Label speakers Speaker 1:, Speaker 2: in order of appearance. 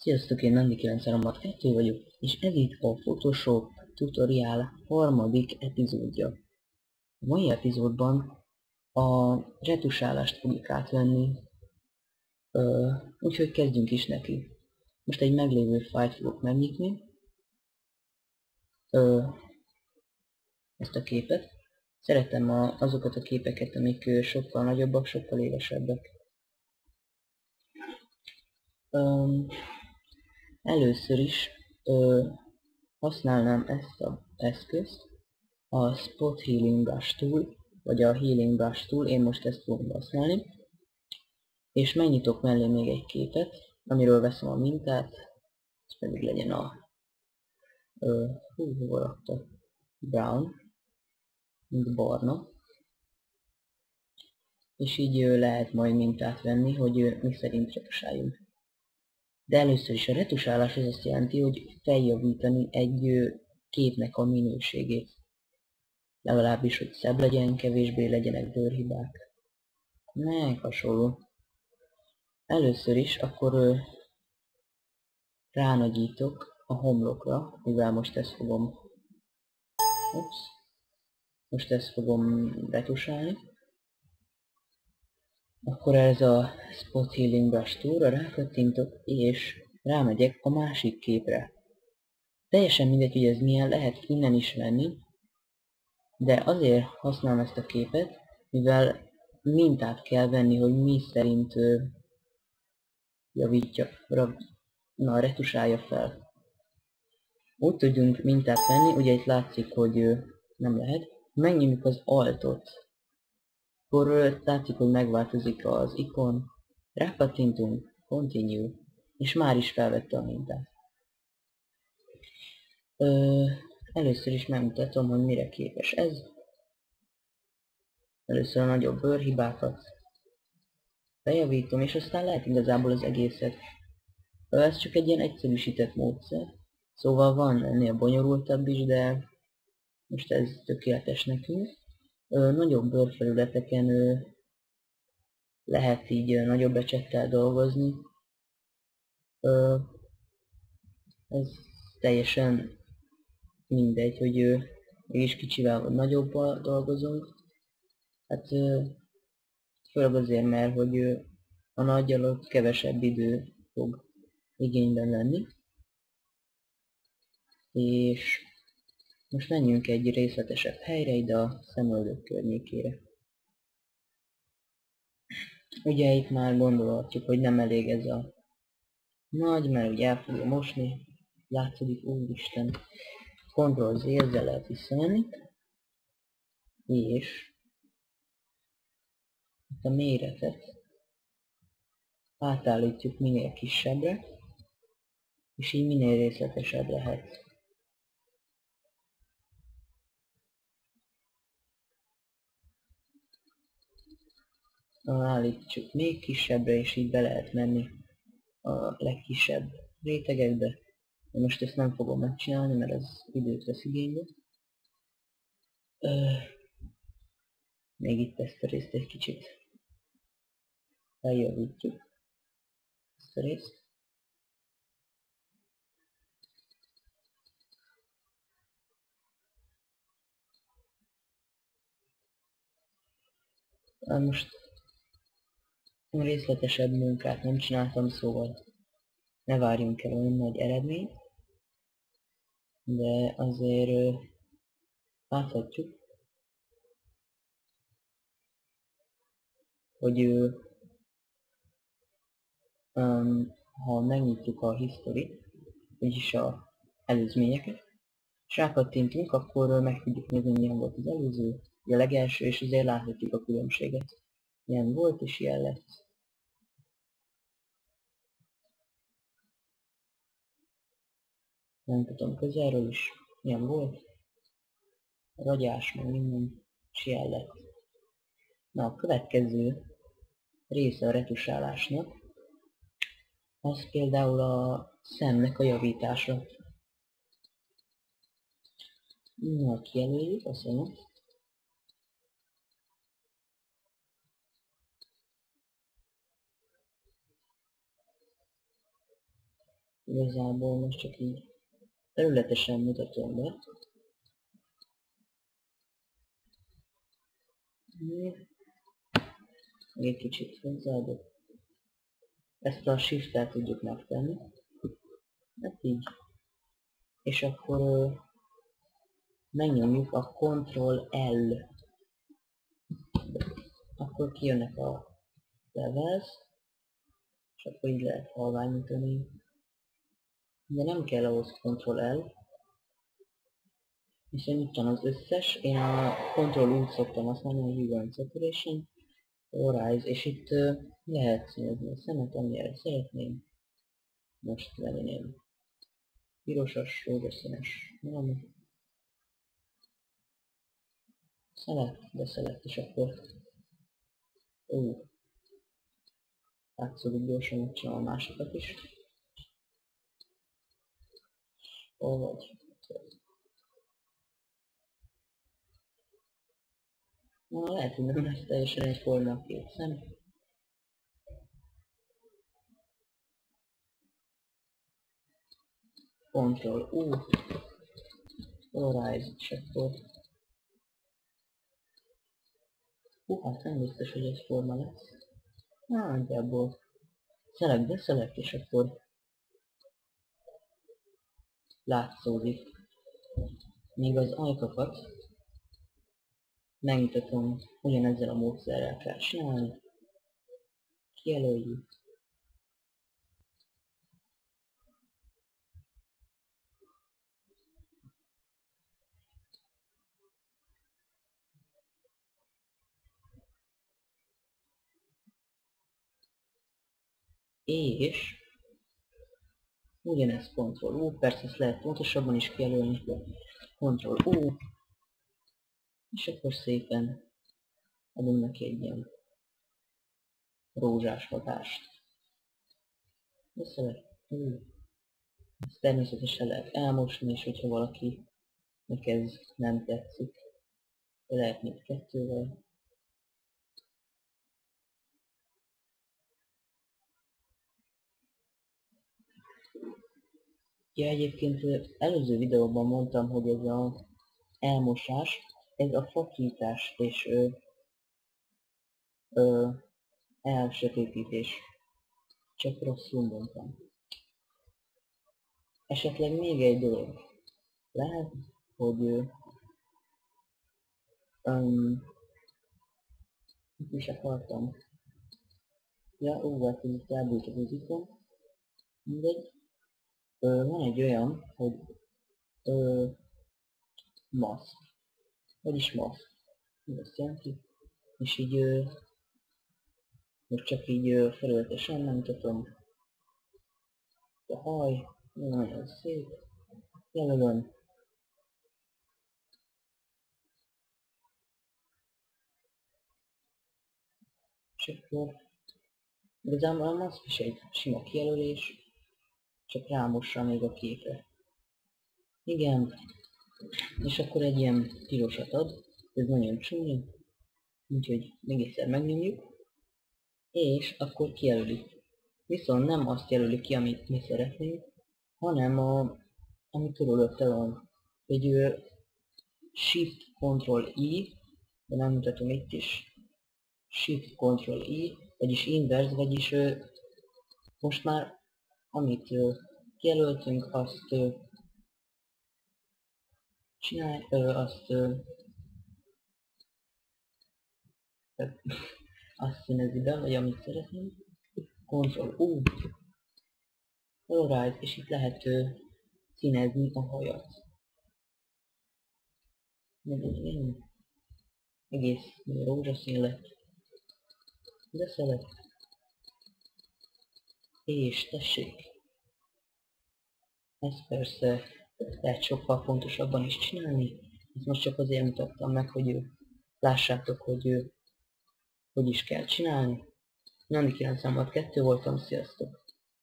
Speaker 1: Sziasztok, én Nandi932 vagyok, és ez itt a Photoshop tutorial harmadik epizódja. A mai epizódban a retusálást fogjuk átvenni, úgyhogy kezdjünk is neki. Most egy meglévő fájlt fogok megnyitni, ezt a képet. Szeretem azokat a képeket, amik sokkal nagyobbak, sokkal élesebbek. Először is használnám ezt az eszközt, a Spot Healing Brush Tool, vagy a Healing Brush Tool, én most ezt fogom használni. És megnyitok mellé még egy képet, amiről veszem a mintát, ez pedig legyen a hova rakta? Brown, mint barna. És így lehet majd mintát venni, hogy mi szerint retusáljunk. De először is a retusálás az azt jelenti, hogy feljavítani egy képnek a minőségét. Legalábbis, hogy szebb legyen, kevésbé legyenek bőrhibák. Meg hasonló. Először is akkor ránagyítok a homlokra, mivel most ezt fogom retusálni. Akkor ez a Spot Healing Brush Tool-ra rákattintok, és rámegyek a másik képre. Teljesen mindegy, hogy ez milyen, lehet innen is venni, de azért használom ezt a képet, mivel mintát kell venni, hogy mi szerint retusálja fel. Úgy tudjunk mintát venni, ugye itt látszik, hogy nem lehet. Megnyomjuk az Alt-ot, akkor látszik, hogy megváltozik az ikon, rákattintunk, Continue, és már is felvette a mintát. Először is megmutatom, hogy mire képes ez. Először a nagyobb bőrhibákat bejavítom, és aztán lehet igazából az egészet. Ez csak egy ilyen egyszerűsített módszer, szóval van ennél bonyolultabb is, de most ez tökéletes nekünk. Nagyobb bőrfelületeken lehet így nagyobb ecsettel dolgozni. Ez teljesen mindegy, hogy mégis kicsivel vagy nagyobbal dolgozunk. Hát főleg azért, mert hogy a nagy alatt kevesebb idő fog igényben lenni. És most menjünk egy részletesebb helyre, ide a szemöldök környékére. Ugye itt már gondolhatjuk, hogy nem elég ez a nagy, mert ugye el fogja mosni. Látszódik, úristen. Ctrl-Z, ezzel lehet visszamenni. És a méretet átállítjuk minél kisebbre, és így minél részletesebb lehet. Állítsuk még kisebbre, és így be lehet menni a legkisebb rétegekbe. De most ezt nem fogom megcsinálni, mert ez időt vesz igénybe. Még itt ezt a részt egy kicsit feljavítjuk. Ezt a részt. Most részletesebb munkát nem csináltam, szóval ne várjunk el olyan nagy eredményt, de azért láthatjuk, hogy ha megnyitjuk a history, vagyis a előzményeket, és rákattintunk, akkor meg tudjuk nézni, milyen volt az előző, a legelső, és azért láthatjuk a különbséget. Ilyen volt, és ilyen lett. Nem tudom, közelről is ilyen volt. Ragyás, meg minden, és ilyen lett. Na, a következő része a retusálásnak, az például a szemnek a javítása. Na, kijelöljük a szemet. Igazából most csak így területesen mutatom be. Még egy kicsit hozzáadok. Ezt a shift-tel tudjuk megtenni. Hát így. És akkor megnyomjuk a Ctrl-L. Akkor kijönnek a levels, és akkor így lehet halványítani. De nem kell ahhoz Ctrl-L, hiszen itt van az összes. Én a Ctrl-U-t szoktam használni, a Hue and Saturation, Rise, és itt lehet színezni a szemet, amire szeretném. Most levenném pirosas, rózsaszínes valami. Select, és akkor látszódik gyorsan, megcsinálom a másikat is. Vagy lehet, hogy nem lesz teljesen egyforma a két szem. Ctrl-U, Rise, és akkor hát nem biztos, hogy egyforma lesz. Nagyjából select, és akkor látszódik. Még az ajkakat megmutatom, ugyanezzel a módszerrel kell csinálni. Kijelöljük. És ugyanezt Ctrl-U, persze ezt lehet pontosabban is kijelölni. Ctrl-U, és akkor szépen adunk neki egy ilyen rózsás hatást. Ezt természetesen lehet elmosni, és hogyha valakinek ez nem tetszik, lehet még kettővel. Ja, egyébként előző videóban mondtam, hogy ez az elmosás, ez a fakítás és elsötétítés. Csak rosszul mondtam. Esetleg még egy dolog. Lehet, hogy mit is akartam. Ja, hát itt elbújt az ikon. Mindegy. Van egy olyan, hogy mask. Vagyis mask. Ez azt jelenti. És így most csak így felületesen nem mutatom. A haj, nagyon szép. Jelölöm. És akkor igazából a mask is egy sima kijelölés, csak rámossa még a képre. Igen, és akkor egy ilyen pirosat ad, ez nagyon csúnya, úgyhogy még egyszer megnyomjuk, és akkor kijelöli. Viszont nem azt jelöli ki, amit mi szeretnénk, hanem ami körülötte van. Egy Shift-Ctrl-I, de nem mutatom itt is, Shift-Ctrl-I, vagyis inverse, vagyis most már amit kijelöltünk, azt csinálj, azt színezi be, vagy amit szeretnénk. Ctrl-U, Colorize, és itt lehet színezni a hajat. Egész rózsaszín lett. De Select. És tessék. Ezt persze lehet sokkal fontosabban is csinálni. Ezt most csak azért mutattam meg, hogy lássátok, hogy is kell csinálni. Nandi 962 voltam, sziasztok!